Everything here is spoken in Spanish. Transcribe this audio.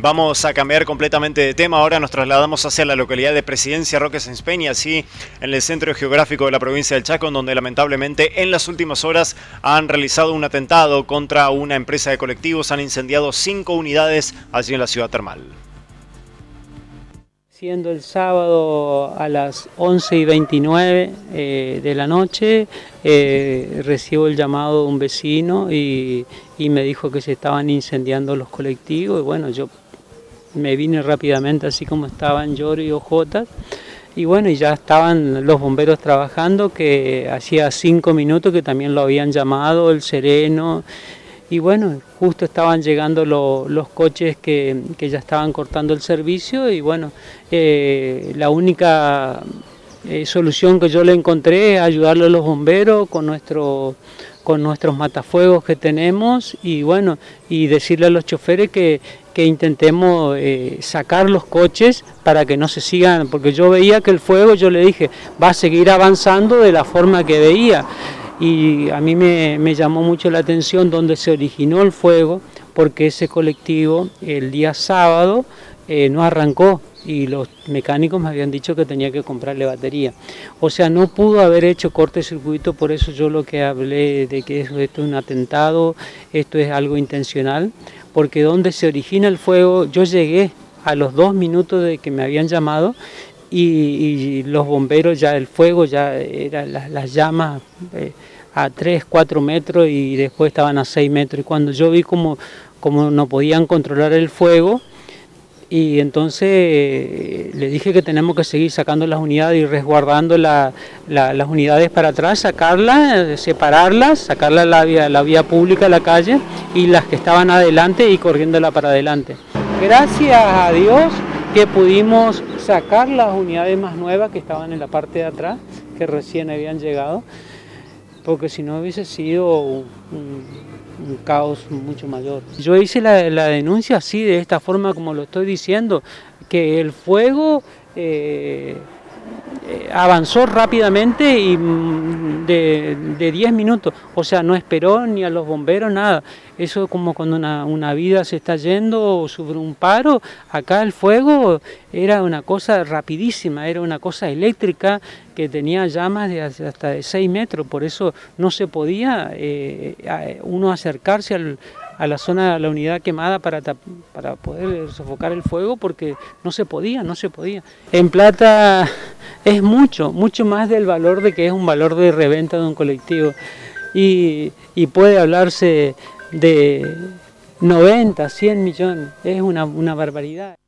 Vamos a cambiar completamente de tema. Ahora nos trasladamos hacia la localidad de Presidencia Roque Sáenz Peña, así en el centro geográfico de la provincia del Chaco, en donde lamentablemente en las últimas horas han realizado un atentado contra una empresa de colectivos. Han incendiado 5 unidades allí en la ciudad termal. Siendo el sábado a las 11:29 de la noche, recibo el llamado de un vecino y me dijo que se estaban incendiando los colectivos. Y bueno, yo me vine rápidamente, así como estaban Lloro y Ojotas, y bueno, y ya estaban los bomberos trabajando, que hacía 5 minutos que también lo habían llamado, el Sereno. Y bueno, justo estaban llegando los coches que ya estaban cortando el servicio y bueno, la única solución que yo le encontré es ayudarle a los bomberos con nuestros matafuegos que tenemos y bueno, y decirle a los choferes que intentemos sacar los coches para que no se sigan, porque yo veía que el fuego, yo le dije, va a seguir avanzando de la forma que veía. Y a mí me llamó mucho la atención donde se originó el fuego, porque ese colectivo el día sábado no arrancó y los mecánicos me habían dicho que tenía que comprarle batería. O sea, no pudo haber hecho cortocircuito, por eso yo lo que hablé de que esto es un atentado, esto es algo intencional, porque donde se origina el fuego, yo llegué a los 2 minutos de que me habían llamado, y los bomberos ya, el fuego ya era las llamas a 3, 4 metros y después estaban a 6 metros. Y cuando yo vi como no podían controlar el fuego, y entonces le dije que tenemos que seguir sacando las unidades y resguardando las unidades para atrás, sacarlas, separarlas, sacarlas a la vía pública, a la calle, y las que estaban adelante y corriéndola para adelante. Gracias a Dios que pudimos sacar las unidades más nuevas que estaban en la parte de atrás, que recién habían llegado, porque si no hubiese sido un caos mucho mayor. Yo hice la denuncia así, de esta forma como lo estoy diciendo, que el fuego avanzó rápidamente y de 10 minutos, o sea, no esperó ni a los bomberos, nada. Eso es como cuando una vida se está yendo o sufre un paro. Acá el fuego era una cosa rapidísima, era una cosa eléctrica que tenía llamas de hasta de 6 metros, por eso no se podía uno acercarse a la zona, a la unidad quemada para poder sofocar el fuego, porque no se podía. En plata es mucho más del valor de que es un valor de reventa de un colectivo, y puede hablarse de 90, 100 millones, es una barbaridad.